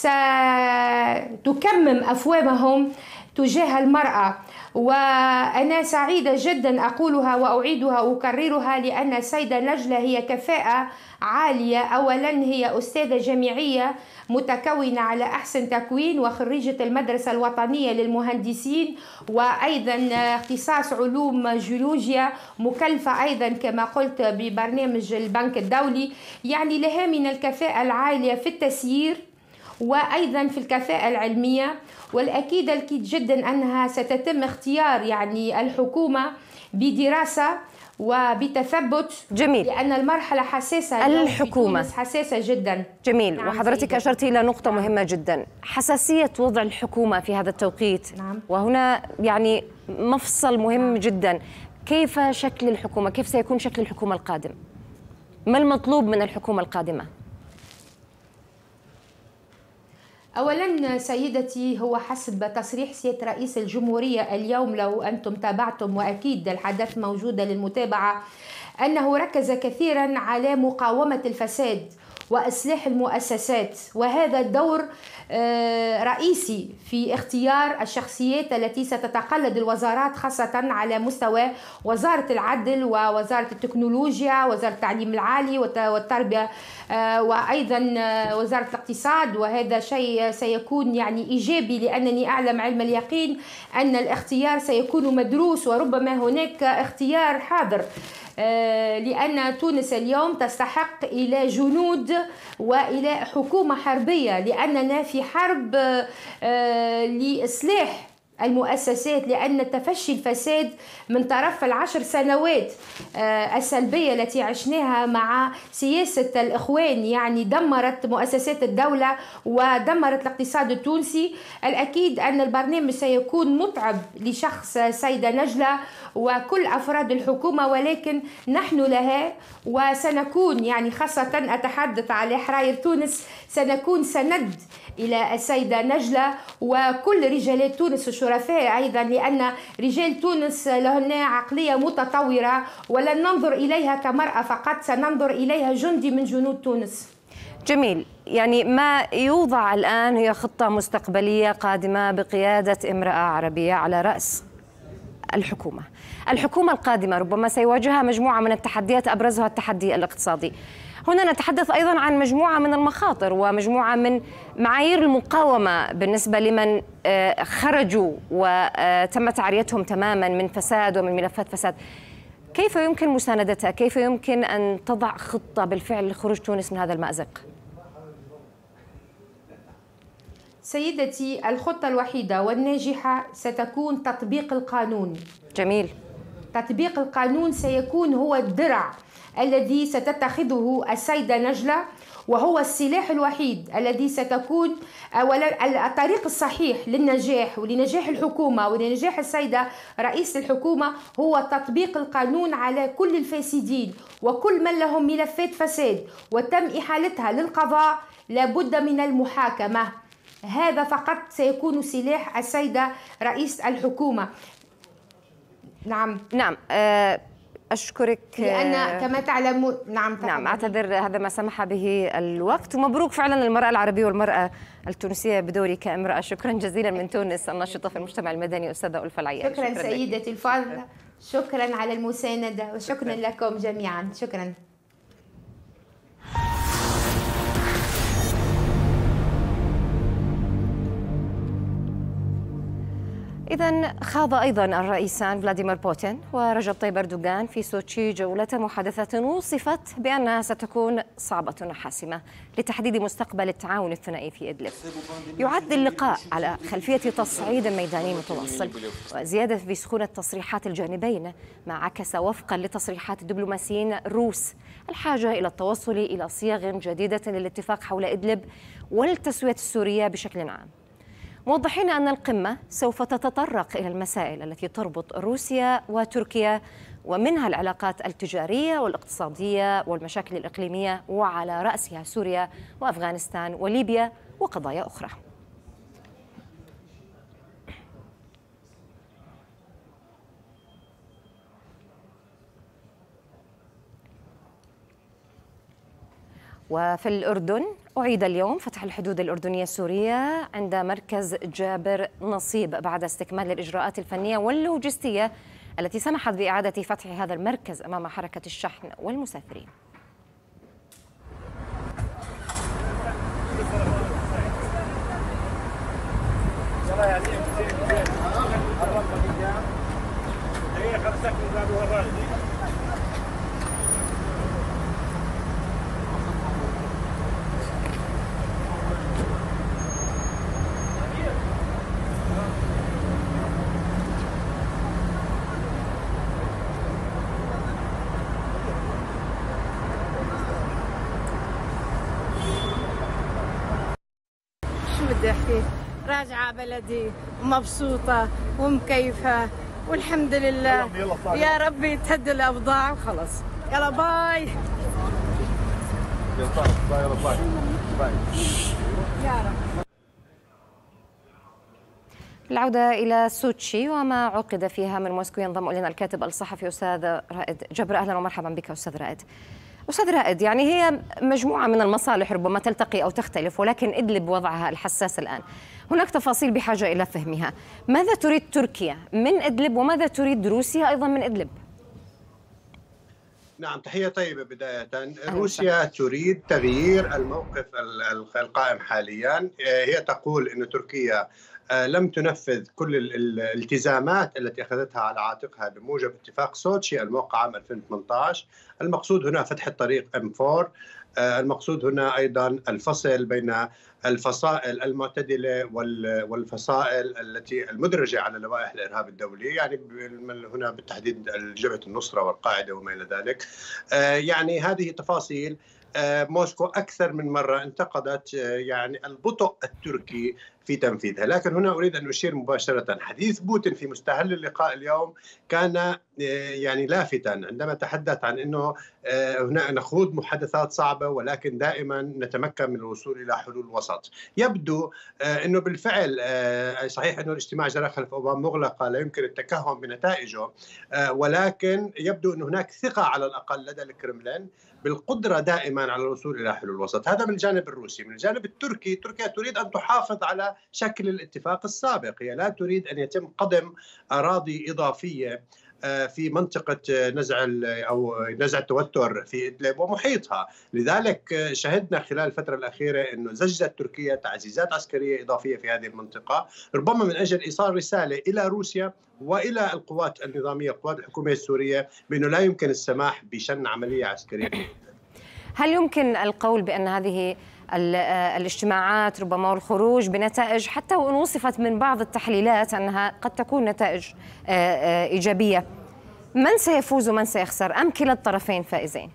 ستكمم أفواههم تجاه المرأة. وأنا سعيدة جدا أقولها وأعيدها وأكررها، لأن السيدة نجلة هي كفاءة عالية. أولا هي أستاذة جامعية متكونة على أحسن تكوين وخريجة المدرسة الوطنية للمهندسين، وأيضا اختصاص علوم جيولوجيا، مكلفة أيضا كما قلت ببرنامج البنك الدولي. يعني لها من الكفاءة العالية في التسيير وأيضا في الكفاءة العلمية. والأكيد الأكيد جدا أنها ستتم اختيار يعني الحكومة بدراسة وبتثبت. جميل. لأن المرحلة حساسة، الحكومة حساسة جدا. جميل. نعم، وحضرتك أشرت إلى نقطة مهمة جدا، حساسية وضع الحكومة في هذا التوقيت. نعم. وهنا يعني مفصل مهم نعم. جدا. كيف شكل الحكومة؟ كيف سيكون شكل الحكومة القادم؟ ما المطلوب من الحكومة القادمة؟ أولا سيدتي، هو حسب تصريح سيادة رئيس الجمهورية اليوم، لو أنتم تابعتم وأكيد الحدث موجودة للمتابعة، أنه ركز كثيرا على مقاومة الفساد وإصلاح المؤسسات، وهذا الدور رئيسي في اختيار الشخصيات التي ستتقلد الوزارات، خاصة على مستوى وزارة العدل ووزارة التكنولوجيا، وزارة التعليم العالي والتربية، وأيضا وزارة الاقتصاد. وهذا شيء سيكون يعني إيجابي، لأنني أعلم علم اليقين أن الاختيار سيكون مدروس، وربما هناك اختيار حاضر، لأن تونس اليوم تستحق إلى جنود وإلى حكومة حربية، لأننا في حرب لإصلاح المؤسسات، لأن تفشي الفساد من طرف العشر سنوات السلبية التي عشناها مع سياسة الإخوان، يعني دمرت مؤسسات الدولة ودمرت الاقتصاد التونسي. الأكيد أن البرنامج سيكون متعب لشخص سيدة نجلة وكل أفراد الحكومة، ولكن نحن لها وسنكون يعني خاصة أتحدث على حراير تونس، سنكون سند إلى السيدة نجلة وكل رجالات تونس الشرفاء أيضا، لأن رجال تونس لهن عقلية متطورة، ولن ننظر إليها كمرأة فقط، سننظر إليها جندي من جنود تونس. جميل. يعني ما يوضع الآن هي خطة مستقبلية قادمة بقيادة امرأة عربية على رأس الحكومة. الحكومة القادمة ربما سيواجهها مجموعة من التحديات، أبرزها التحدي الاقتصادي. هنا نتحدث أيضا عن مجموعة من المخاطر ومجموعة من معايير المقاومة بالنسبة لمن خرجوا وتم تعريتهم تماما من فساد ومن ملفات فساد. كيف يمكن مساندتها؟ كيف يمكن أن تضع خطة بالفعل لخروج تونس من هذا المأزق؟ سيدتي، الخطة الوحيدة والناجحة ستكون تطبيق القانون. جميل. تطبيق القانون سيكون هو الدرع الذي ستتخذه السيدة نجلة، وهو السلاح الوحيد الذي ستكون أولا الطريق الصحيح للنجاح ولنجاح الحكومة ولنجاح السيدة رئيس الحكومة، هو تطبيق القانون على كل الفاسدين وكل من لهم ملفات فساد وتم إحالتها للقضاء لابد من المحاكمة. هذا فقط سيكون سلاح السيدة رئيس الحكومة. نعم نعم. أشكرك لأن كما تعلمون. نعم تفضل. نعم أعتذر، هذا ما سمح به الوقت. ومبروك فعلا المرأة العربية والمرأة التونسية بدوري كامرأة. شكرا جزيلا من تونس الناشطة في المجتمع المدني أستاذة ألفة العيال. شكرا, شكرا سيدتي الفاضلة، شكرا على المساندة وشكرا لكم جميعا. شكرا. إذا خاض أيضا الرئيسان فلاديمير بوتين ورجب طيب أردوغان في سوتشي جولة محادثة وصفت بأنها ستكون صعبة وحاسمة لتحديد مستقبل التعاون الثنائي في إدلب. يعد اللقاء على خلفية تصعيد ميداني متواصل وزيادة في سخونة تصريحات الجانبين، ما عكس وفقا لتصريحات الدبلوماسيين الروس الحاجة إلى التوصل إلى صيغ جديدة للاتفاق حول إدلب والتسوية السورية بشكل عام، موضحين أن القمة سوف تتطرق إلى المسائل التي تربط روسيا وتركيا، ومنها العلاقات التجارية والاقتصادية والمشاكل الإقليمية، وعلى رأسها سوريا وأفغانستان وليبيا وقضايا أخرى. وفي الأردن أعيد اليوم فتح الحدود الأردنية السورية عند مركز جابر نصيب بعد استكمال الإجراءات الفنية واللوجستية التي سمحت بإعادة فتح هذا المركز أمام حركة الشحن والمسافرين. بدي احكي، راجعه بلدي ومبسوطه ومكيفه والحمد لله. يا ربي تهدي الاوضاع وخلص. يلا باي. يلا باي باي. يا رب. العودة إلى سوتشي وما عقد فيها من موسكو، ينضم إلينا الكاتب الصحفي أستاذ رائد جبر. أهلا ومرحبا بك أستاذ رائد. أستاذ رائد، يعني هي مجموعة من المصالح ربما تلتقي أو تختلف، ولكن إدلب وضعها الحساس الآن. هناك تفاصيل بحاجة إلى فهمها. ماذا تريد تركيا من إدلب وماذا تريد روسيا أيضا من إدلب؟ نعم، تحية طيبة. بداية روسيا تريد تغيير الموقف القائم حاليا. هي تقول أن تركيا لم تنفذ كل الالتزامات التي أخذتها على عاتقها بموجب اتفاق سوتشي الموقع عام ألفين وثمانية عشر. المقصود هنا فتح الطريق إم أربعة، المقصود هنا أيضا الفصل بين الفصائل المعتدلة والفصائل التي المدرجة على لوائح الإرهاب الدولي، يعني هنا بالتحديد جبهة النصرة والقاعدة وما إلى ذلك. يعني هذه تفاصيل. موسكو أكثر من مرة انتقدت يعني البطء التركي في تنفيذها، لكن هنا أريد أن أشير مباشرة. حديث بوتين في مستهل اللقاء اليوم كان يعني لافتاً عندما تحدث عن أنه هنا نخوض محادثات صعبة ولكن دائما نتمكن من الوصول إلى حلول وسط. يبدو أنه بالفعل صحيح أنه الاجتماع جرى خلف أبواب مغلقة لا يمكن التكهن بنتائجه، ولكن يبدو أن هناك ثقة على الأقل لدى الكرملين بالقدرة دائما على الوصول إلى حلول وسط. هذا من الجانب الروسي. من الجانب التركي، تركيا تريد أن تحافظ على شكل الاتفاق السابق. هي لا تريد أن يتم قدم أراضي إضافية في منطقة نزع أو نزع التوتر في إدلب ومحيطها. لذلك شهدنا خلال الفترة الأخيرة أنه زجت تركيا تعزيزات عسكرية إضافية في هذه المنطقة، ربما من أجل إيصال رسالة إلى روسيا وإلى القوات النظامية القوات الحكومية السورية بأنه لا يمكن السماح بشن عملية عسكرية. هل يمكن القول بأن هذه الاجتماعات ربما والخروج بنتائج، حتى وإن وصفت من بعض التحليلات أنها قد تكون نتائج إيجابية، من سيفوز ومن سيخسر أم كلا الطرفين فائزين؟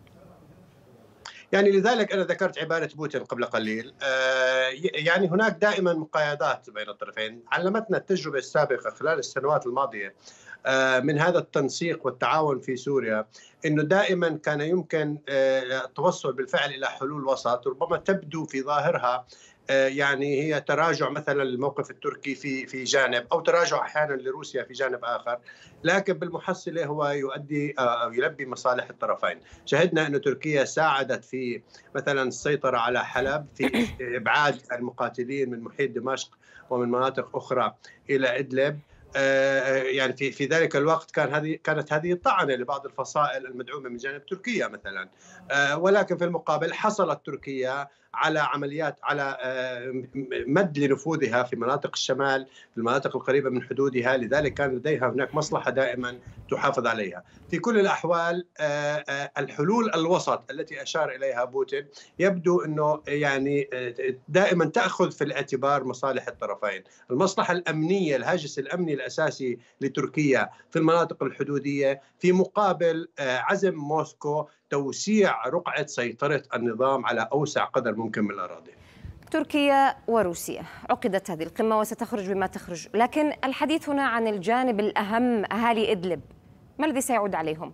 يعني لذلك أنا ذكرت عبارة بوتين قبل قليل. يعني هناك دائما مقايضات بين الطرفين. علمتنا التجربة السابقة خلال السنوات الماضية من هذا التنسيق والتعاون في سوريا أنه دائما كان يمكن التوصل بالفعل إلى حلول وسط ربما تبدو في ظاهرها يعني هي تراجع مثلا للموقف التركي في في جانب او تراجع احيانا لروسيا في جانب اخر، لكن بالمحصله هو يؤدي او يلبي مصالح الطرفين. شهدنا انه تركيا ساعدت في مثلا السيطره على حلب، في ابعاد المقاتلين من محيط دمشق ومن مناطق اخرى الى ادلب. يعني في في ذلك الوقت كان هذه كانت هذه طعنه لبعض الفصائل المدعومه من جانب تركيا مثلا، ولكن في المقابل حصلت تركيا على عمليات على مد لنفوذها في مناطق الشمال، في المناطق القريبه من حدودها، لذلك كان لديها هناك مصلحه دائما تحافظ عليها. في كل الاحوال الحلول الوسط التي اشار اليها بوتين يبدو انه يعني دائما تاخذ في الاعتبار مصالح الطرفين، المصلحه الامنيه، الهاجس الامني الاساسي لتركيا في المناطق الحدوديه في مقابل عزم موسكو توسيع رقعة سيطرة النظام على أوسع قدر ممكن من الأراضي. تركيا وروسيا عقدت هذه القمة وستخرج بما تخرج، لكن الحديث هنا عن الجانب الأهم، أهالي إدلب، ما الذي سيعود عليهم؟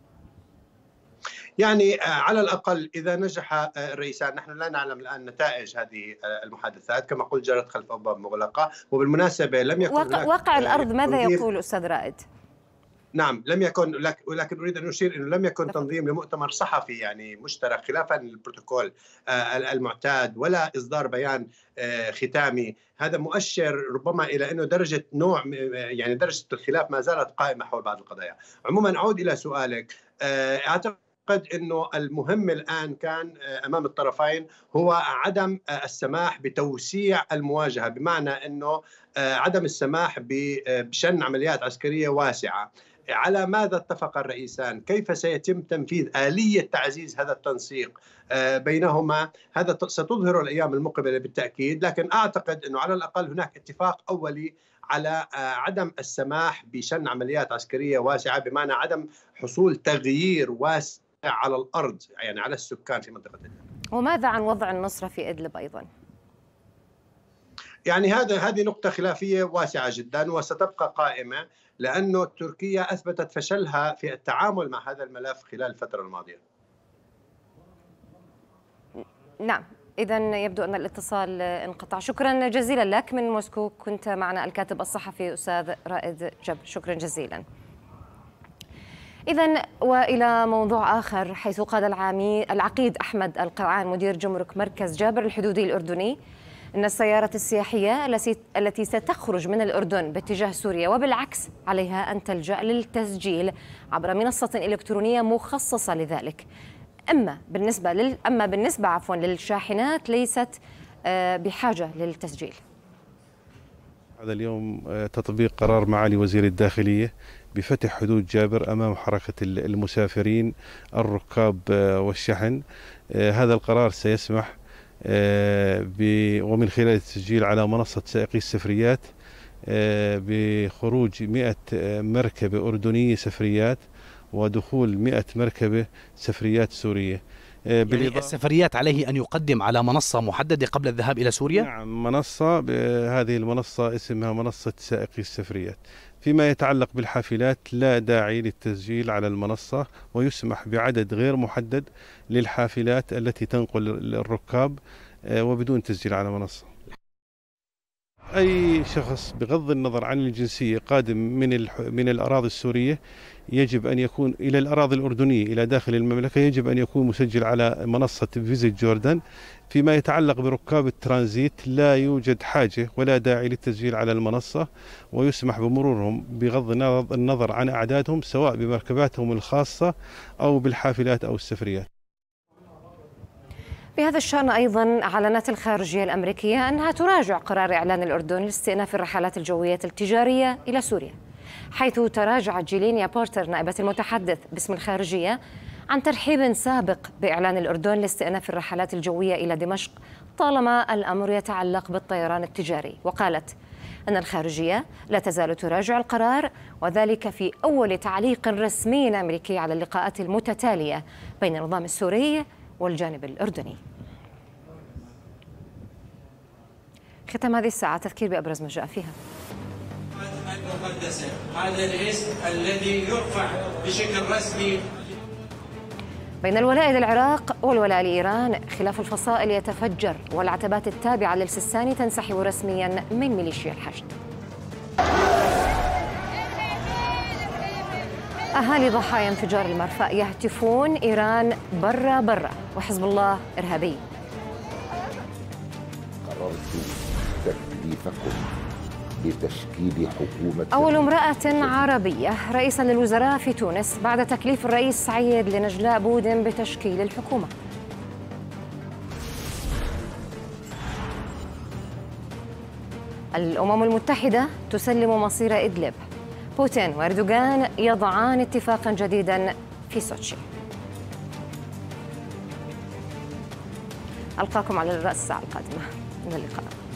يعني على الأقل إذا نجح الرئيسان، نحن لا نعلم الآن نتائج هذه المحادثات، كما قلت جرت خلف أبواب مغلقة، وبالمناسبة لم يكن واقع, واقع الأرض ماذا يقول أستاذ رائد؟ نعم لم يكن، ولكن اريد ان اشير انه لم يكن تنظيم لمؤتمر صحفي يعني مشترك خلافا للبروتوكول المعتاد، ولا اصدار بيان ختامي. هذا مؤشر ربما الى انه درجه نوع يعني درجه الخلاف ما زالت قائمه حول بعض القضايا. عموما اعود الى سؤالك، اعتقد أعتقد أنه المهم الآن كان أمام الطرفين هو عدم السماح بتوسيع المواجهة، بمعنى أنه عدم السماح بشن عمليات عسكرية واسعة. على ماذا اتفق الرئيسان؟ كيف سيتم تنفيذ آلية تعزيز هذا التنسيق بينهما؟ هذا ستظهر الأيام المقبلة بالتأكيد، لكن أعتقد أنه على الأقل هناك اتفاق أولي على عدم السماح بشن عمليات عسكرية واسعة، بمعنى عدم حصول تغيير واسع على الأرض يعني على السكان في منطقة إدلب. وماذا عن وضع النصرة في إدلب أيضا؟ يعني هذا هذه نقطة خلافية واسعة جدا وستبقى قائمة، لأنه تركيا أثبتت فشلها في التعامل مع هذا الملف خلال الفترة الماضية. نعم، إذا يبدو أن الاتصال انقطع. شكرا جزيلا لك من موسكو، كنت معنا الكاتب الصحفي أستاذ رائد جبر، شكرا جزيلا. إذا وإلى موضوع آخر، حيث قال العقيد أحمد القرعان مدير جمرك مركز جابر الحدودي الأردني أن السيارة السياحية التي ستخرج من الأردن باتجاه سوريا وبالعكس عليها أن تلجأ للتسجيل عبر منصة إلكترونية مخصصة لذلك. أما بالنسبة لل أما بالنسبة عفوا للشاحنات ليست بحاجة للتسجيل. هذا اليوم تطبيق قرار معالي وزير الداخلية بفتح حدود جابر أمام حركة المسافرين الركاب والشحن. هذا القرار سيسمح ومن خلال التسجيل على منصة سائقي السفريات بخروج مئة مركبة أردنية سفريات ودخول مئة مركبة سفريات سورية. يعني السفريات عليه أن يقدم على منصة محددة قبل الذهاب إلى سوريا؟ نعم، منصة، هذه المنصة اسمها منصة سائقي السفريات. فيما يتعلق بالحافلات لا داعي للتسجيل على المنصة، ويسمح بعدد غير محدد للحافلات التي تنقل الركاب وبدون تسجيل على منصة. أي شخص بغض النظر عن الجنسية قادم من من الأراضي السورية يجب أن يكون إلى الأراضي الأردنية إلى داخل المملكة يجب أن يكون مسجل على منصة فيزيت جوردن. فيما يتعلق بركاب الترانزيت لا يوجد حاجة ولا داعي للتسجيل على المنصة، ويسمح بمرورهم بغض النظر عن أعدادهم سواء بمركباتهم الخاصة أو بالحافلات أو السفريات. بهذا الشأن أيضا أعلنت الخارجية الأمريكية أنها تراجع قرار إعلان الأردن لاستئناف الرحلات الجوية التجارية إلى سوريا، حيث تراجعت جيلينيا بورتر نائبة المتحدث باسم الخارجية عن ترحيب سابق بإعلان الأردن لاستئناف الرحلات الجوية إلى دمشق طالما الأمر يتعلق بالطيران التجاري. وقالت أن الخارجية لا تزال تراجع القرار، وذلك في أول تعليق رسمي أمريكي على اللقاءات المتتالية بين النظام السوري والجانب الأردني. ختام هذه الساعة تذكير بأبرز ما جاء فيها. المؤسسة، هذا الاسم الذي يرفع بشكل رسمي. بين الولاء للعراق والولاء لإيران خلاف الفصائل يتفجر، والعتبات التابعة للسيستاني تنسحب رسميا من ميليشيا الحشد. أهالي ضحايا انفجار المرفأ يهتفون إيران برا برا وحزب الله إرهابي. قررت تكليفكم بتشكيل حكومة أول امرأة عربية رئيسا للوزراء في تونس بعد تكليف الرئيس سعيد لنجلاء بودن بتشكيل الحكومة. الأمم المتحدة تسلم مصير إدلب. بوتين وأردوغان يضعان اتفاقا جديدا في سوتشي. ألقاكم على الرأس الساعة القادمة. إلى اللقاء.